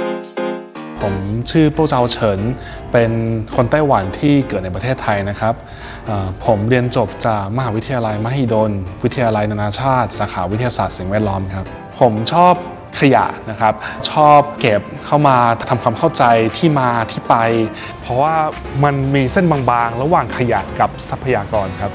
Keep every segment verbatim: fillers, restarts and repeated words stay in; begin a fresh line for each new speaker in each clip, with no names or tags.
ผมชื่อโป้เจาเฉินเป็นคนไต้หวันที่เกิดในประเทศไทยนะครับผมเรียนจบจากมหาวิทยาลัยมหิดลวิทยาลัยนานาชาติสาขาวิทยาศาสตร์สิ่งแวดล้อมครับผมชอบขยะนะครับชอบเก็บเข้ามาทำความเข้าใจที่มาที่ไปเพราะว่ามันมีเส้นบางๆระหว่างขยะกับทรัพยากรครับ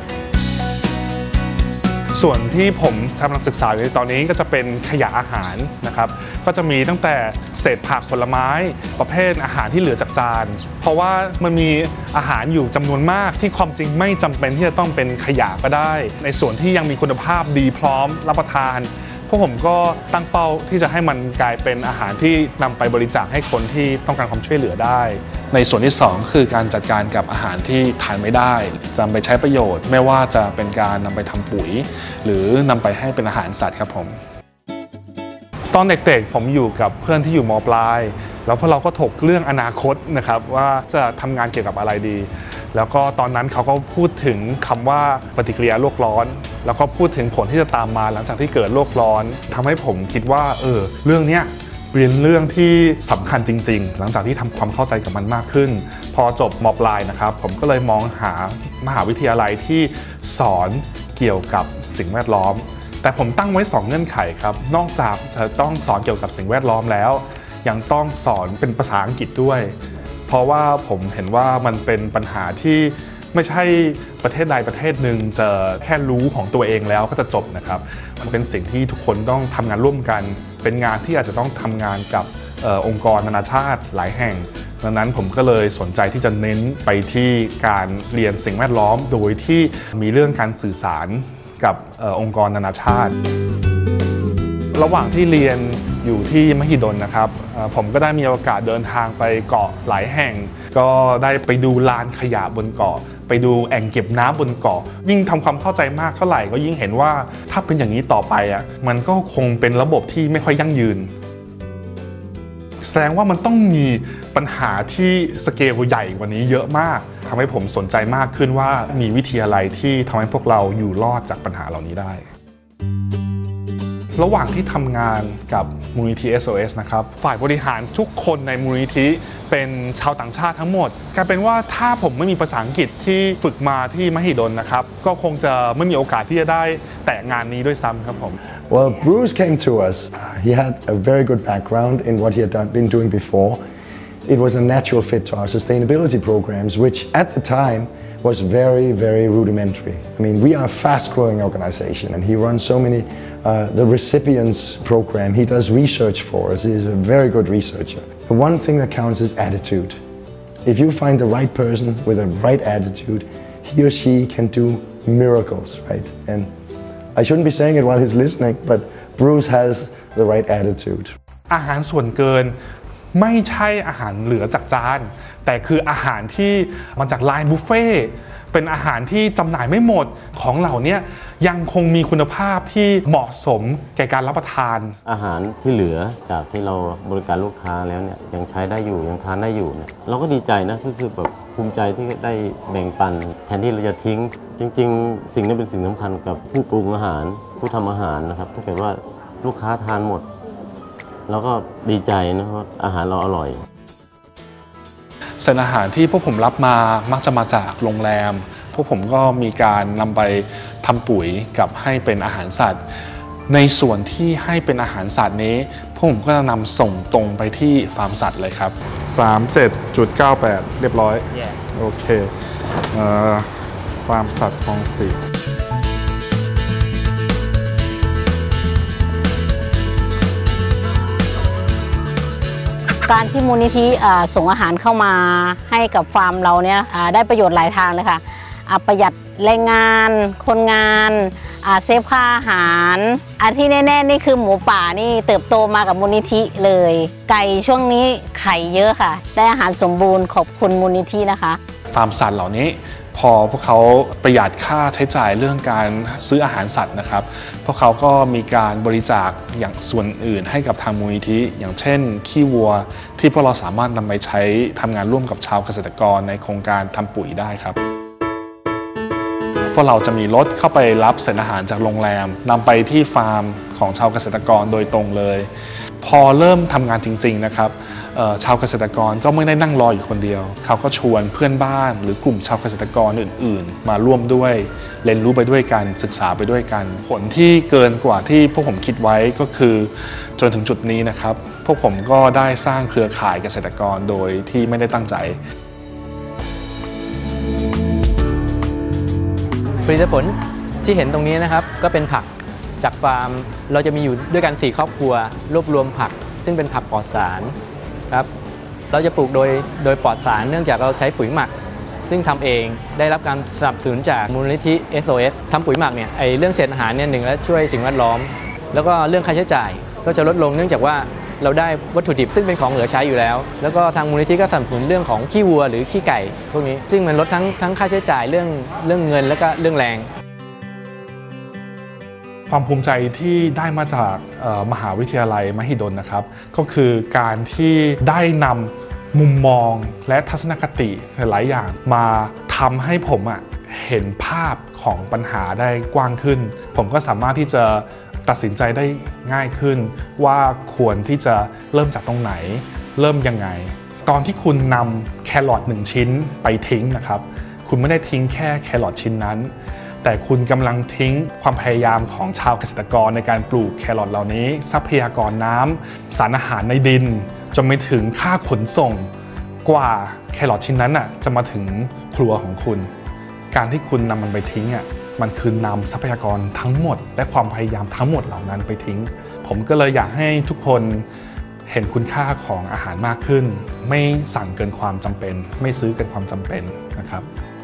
ส่วนที่ผมกำลังศึกษาอยู่ในตอนนี้ก็จะเป็นขยะอาหารนะครับก็จะมีตั้งแต่เศษผักผลไม้ประเภทอาหารที่เหลือจากจานเพราะว่ามันมีอาหารอยู่จำนวนมากที่ความจริงไม่จำเป็นที่จะต้องเป็นขยะก็ได้ในส่วนที่ยังมีคุณภาพดีพร้อมรับประทานพวกผมก็ตั้งเป้าที่จะให้มันกลายเป็นอาหารที่นำไปบริจาคให้คนที่ต้องการความช่วยเหลือได้ในส่วนที่สองคือการจัดการกับอาหารที่ทานไม่ได้จะนำไปใช้ประโยชน์ไม่ว่าจะเป็นการนำไปทำปุ๋ยหรือนำไปให้เป็นอาหารสัตว์ครับผมตอนเด็กๆผมอยู่กับเพื่อนที่อยู่ม.ปลายแล้วพวกเราก็ถกเรื่องอนาคตนะครับว่าจะทำงานเกี่ยวกับอะไรดีแล้วก็ตอนนั้นเขาก็พูดถึงคำว่าปฏิกิริยาโลกร้อนแล้วก็พูดถึงผลที่จะตามมาหลังจากที่เกิดโลกร้อนทำให้ผมคิดว่าเออเรื่องนี้เป็นเรื่องที่สำคัญจริงๆหลังจากที่ทำความเข้าใจกับมันมากขึ้นพอจบม.ปลายนะครับผมก็เลยมองหามหาวิทยาลัยที่สอนเกี่ยวกับสิ่งแวดล้อมแต่ผมตั้งไว้สองเงื่อนไขครับนอกจากจะต้องสอนเกี่ยวกับสิ่งแวดล้อมแล้วยังต้องสอนเป็นภาษาอังกฤษด้วยเพราะว่าผมเห็นว่ามันเป็นปัญหาที่ไม่ใช่ประเทศใดประเทศหนึ่งจะแค่รู้ของตัวเองแล้วก็จะจบนะครับมันเป็นสิ่งที่ทุกคนต้องทำงานร่วมกันเป็นงานที่อาจจะต้องทำงานกับออองค์กรนานาชาติหลายแห่งดังนั้นผมก็เลยสนใจที่จะเน้นไปที่การเรียนสิ่งแวดล้อมโดยที่มีเรื่องการสื่อสารกับออองค์กรนานาชาติระหว่างที่เรียนอยู่ที่มหิดลนะครับผมก็ได้มีโอกาสเดินทางไปเกาะหลายแห่งก็ได้ไปดูลานขยะบนเกาะไปดูแอ่งเก็บน้ำบนเกาะยิ่งทำความเข้าใจมากเท่าไหร่ก็ยิ่งเห็นว่าถ้าเป็นอย่างนี้ต่อไปอ่ะมันก็คงเป็นระบบที่ไม่ค่อยยั่งยืนแสดงว่ามันต้องมีปัญหาที่สเกลใหญ่กว่านี้เยอะมากทำให้ผมสนใจมากขึ้นว่ามีวิธีอะไรที่ทำให้พวกเราอยู่รอดจากปัญหาเหล่านี้ได้ระหว่างที่ทำงานกับมูลนิธิ เอส โอ เอส นะครับฝ่ายบริหารทุกคนในมูลนิธิเป็นชาวต่างชาติทั้งหมดกลายเป็นว่าถ้าผมไม่มีภาษาอังกฤษที่ฝึกมาที่มหิดลนะครับก็คงจะไม่มีโอกาสที่จะได้แตะงานนี้ด้วยซ้ำครับผม
Well, Bruce came to us. He had a very good background in what he had done, been doing before. It was a natural fit to our sustainability programs, which at the time was very, very rudimentary. I mean, we are a fast-growing organization, and he runs so many, uh, the recipients program, he does research for us. He is a very good researcher. The one thing that counts is attitude. If you find the right person with a right attitude, he or she can do miracles, right? And I shouldn't be saying it while he's listening, but Bruce has the right attitude.
อาหารส่วนเกินไม่ใช่อาหารเหลือจากจานแต่คืออาหารที่มาจากไลน์บุฟเฟ่เป็นอาหารที่จำหน่ายไม่หมดของเหล่านี้ยังคงมีคุณภาพที่เหมาะสมแก่การรับประทาน
อาหารที่เหลือจากที่เราบริการลูกค้าแล้วเนี่ยยังใช้ได้อยู่ยังทานได้อยู่เนี่ยเราก็ดีใจนะก็คือแบบภูมิใจที่ได้แบ่งปันแทนที่เราจะทิ้งจริงๆสิ่งนี้เป็นสิ่งสำคัญกับผู้ปรุงอาหารผู้ทำอาหารนะครับถ้าเกิดว่าลูกค้าทานหมดเราก็ดีใจนะเพราะอาหารเราอร่อย
เศษอาหารที่พวกผมรับมามักจะมาจากโรงแรมพวกผมก็มีการนำไปทำปุ๋ยกับให้เป็นอาหารสัตว์ในส่วนที่ให้เป็นอาหารสัตว์นี้พวกผมก็จะนำส่งตรงไปที่ฟาร์มสัตว์เลยครับ สามสิบเจ็ดจุดเก้าแปด เรียบร้อย yeah. โอเคเอ่อฟาร์มสัตว์คลองสี่
การที่มูลนิธิส่งอาหารเข้ามาให้กับฟาร์มเราเนี่ยได้ประโยชน์หลายทางเลยค่ะประหยัดแรงงานคนงานเซฟค่าอาหารอันที่แน่ๆนี่คือหมูป่านี่เติบโตมากับมูลนิธิเลยไก่ช่วงนี้ไข่เยอะค่ะได้อาหารสมบูรณ์ขอบคุณมูลนิธินะคะ
ฟาร์มสัตว์เหล่านี้พอพวกเขาประหยัดค่าใช้จ่ายเรื่องการซื้ออาหารสัตว์นะครับพวกเขาก็มีการบริจาคอย่างส่วนอื่นให้กับทางมูลนิธิอย่างเช่นขี้วัวที่พวกเราสามารถนำไปใช้ทำงานร่วมกับชาวเกษตรกรในโครงการทำปุ๋ยได้ครับพวกเราจะมีรถเข้าไปรับเศษอาหารจากโรงแรมนำไปที่ฟาร์มของชาวเกษตรกรโดยตรงเลยพพอเริ่มทำงานจริงๆนะครับชาวเกษตรกรก็ไม่ได้นั่งรออยู่คนเดียวเขาก็ชวนเพื่อนบ้านหรือกลุ่มชาวเกษตรกรอื่นๆมาร่วมด้วยเรียนรู้ไปด้วยกันศึกษาไปด้วยกันผลที่เกินกว่าที่พวกผมคิดไว้ก็คือจนถึงจุดนี้นะครับพวกผมก็ได้สร้างเครือข่ายเกษตรกรโดยที่ไม่ได้ตั้งใจ
ผลิตผลที่เห็นตรงนี้นะครับก็เป็นผักจากฟาร์มเราจะมีอยู่ด้วยกันสี่ครอบครัวรวบรวมผักซึ่งเป็นผักปลอดสารครับเราจะปลูกโดยโดยปลอดสารเนื่องจากเราใช้ปุ๋ยหมักซึ่งทำเองได้รับการสนับสนุนจากมูลนิธิ เอส โอ เอส ทำปุ๋ยหมักเนี่ยไอเรื่องเศษอาหารเนี่ยหนึ่งแล้วช่วยสิ่งแวดล้อมแล้วก็เรื่องค่าใช้จ่ายก็จะลดลงเนื่องจากว่าเราได้วัตถุดิบซึ่งเป็นของเหลือใช้อยู่แล้วแล้วก็ทางมูลนิธิก็สนับสนุนเรื่องของขี้วัวหรือขี้ไก่พวกนี้ซึ่งมันลดทั้งทั้งค่าใช้จ่ายเรื่องเรื่องเงินแล้วก็เรื่องแรง
ความภูมิใจที่ได้มาจากมหาวิทยาลัยมหิดลนะครับก็คือการที่ได้นำมุมมองและทัศนคติหลายอย่างมาทำให้ผมอ่ะเห็นภาพของปัญหาได้กว้างขึ้นผมก็สามารถที่จะตัดสินใจได้ง่ายขึ้นว่าควรที่จะเริ่มจากตรงไหนเริ่มยังไงตอนที่คุณนำแครอทหนึ่งชิ้นไปทิ้งนะครับคุณไม่ได้ทิ้งแค่แครอทชิ้นนั้นแต่คุณกำลังทิ้งความพยายามของชาวเกษตรกรในการปลูกแครอทเหล่านี้ทรัพยากรน้ำสารอาหารในดินจนไปถึงค่าขนส่งกว่าแครอทชิ้นนั้นน่ะจะมาถึงครัวของคุณการที่คุณนำมันไปทิ้งอ่ะมันคือนำทรัพยากรทั้งหมดและความพยายามทั้งหมดเหล่านั้นไปทิ้งผมก็เลยอยากให้ทุกคนเห็นคุณค่าของอาหารมากขึ้นไม่สั่งเกินความจำเป็นไม่ซื้อเกินความจำเป็นนะครับ